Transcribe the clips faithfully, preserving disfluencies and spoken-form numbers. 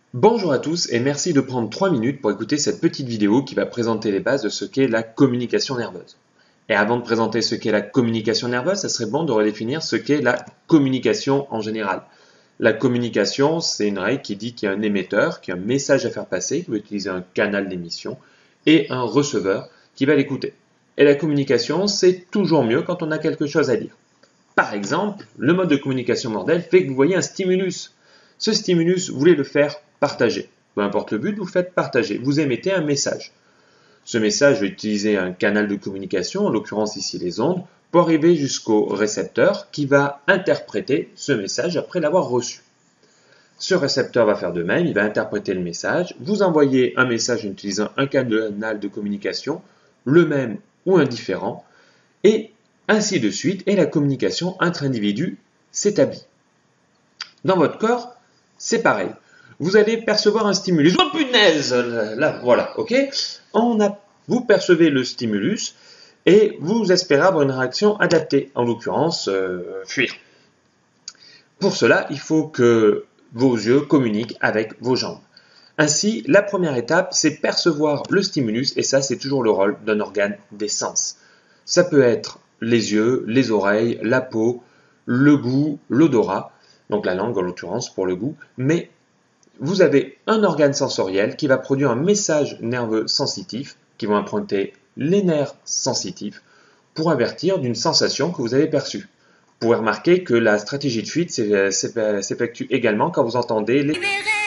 Bonjour à tous et merci de prendre trois minutes pour écouter cette petite vidéo qui va présenter les bases de ce qu'est la communication nerveuse. Et avant de présenter ce qu'est la communication nerveuse, ça serait bon de redéfinir ce qu'est la communication en général. La communication, c'est une règle qui dit qu'il y a un émetteur, qui a un message à faire passer, qui va utiliser un canal d'émission, et un receveur qui va l'écouter. Et la communication, c'est toujours mieux quand on a quelque chose à dire. Par exemple, le mode de communication modèle fait que vous voyez un stimulus. Ce stimulus, vous voulez le faire partager. Peu importe le but, vous faites partager. Vous émettez un message. Ce message va utiliser un canal de communication, en l'occurrence ici les ondes, pour arriver jusqu'au récepteur qui va interpréter ce message après l'avoir reçu. Ce récepteur va faire de même, il va interpréter le message, vous envoyez un message en utilisant un canal de communication, le même ou un différent, et ainsi de suite, et la communication entre individus s'établit. Dans votre corps, c'est pareil. Vous allez percevoir un stimulus. Oh punaise! Là, voilà, ok? On a, vous percevez le stimulus et vous espérez avoir une réaction adaptée, en l'occurrence, euh, fuir. Pour cela, il faut que vos yeux communiquent avec vos jambes. Ainsi, la première étape, c'est percevoir le stimulus, et ça, c'est toujours le rôle d'un organe des sens. Ça peut être les yeux, les oreilles, la peau, le goût, l'odorat, donc la langue en l'occurrence pour le goût, mais vous avez un organe sensoriel qui va produire un message nerveux sensitif, qui va emprunter les nerfs sensitifs pour avertir d'une sensation que vous avez perçue. Vous pouvez remarquer que la stratégie de fuite s'effectue également quand vous entendez les...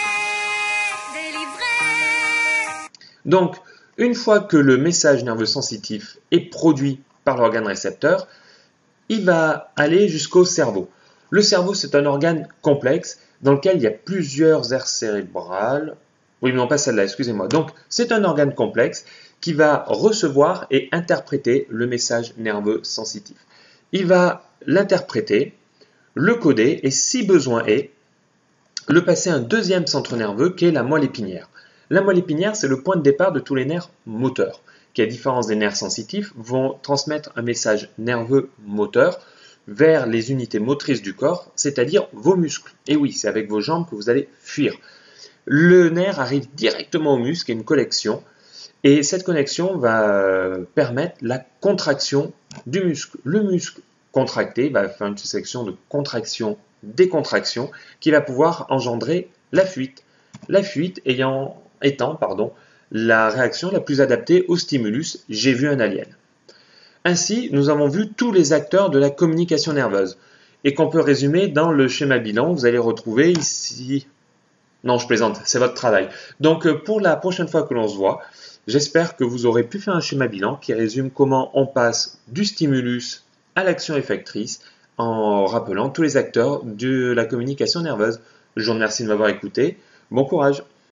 Donc, une fois que le message nerveux sensitif est produit par l'organe récepteur, il va aller jusqu'au cerveau. Le cerveau, c'est un organe complexe dans lequel il y a plusieurs aires cérébrales. Oui, mais non, pas celle-là, excusez-moi. Donc, c'est un organe complexe qui va recevoir et interpréter le message nerveux sensitif. Il va l'interpréter, le coder et, si besoin est, le passer à un deuxième centre nerveux qui est la moelle épinière. La moelle épinière, c'est le point de départ de tous les nerfs moteurs, qui, à différence des nerfs sensitifs, vont transmettre un message nerveux moteur vers les unités motrices du corps, c'est-à-dire vos muscles. Et oui, c'est avec vos jambes que vous allez fuir. Le nerf arrive directement au muscle, il y a une connexion, et cette connexion va permettre la contraction du muscle. Le muscle contracté va faire une succession de contraction-décontraction qui va pouvoir engendrer la fuite. La fuite ayant, étant pardon, la réaction la plus adaptée au stimulus « j'ai vu un alien ». Ainsi, nous avons vu tous les acteurs de la communication nerveuse et qu'on peut résumer dans le schéma bilan. Vous allez retrouver ici... Non, je plaisante, c'est votre travail. Donc, pour la prochaine fois que l'on se voit, j'espère que vous aurez pu faire un schéma bilan qui résume comment on passe du stimulus à l'action effectrice en rappelant tous les acteurs de la communication nerveuse. Je vous remercie de m'avoir écouté. Bon courage!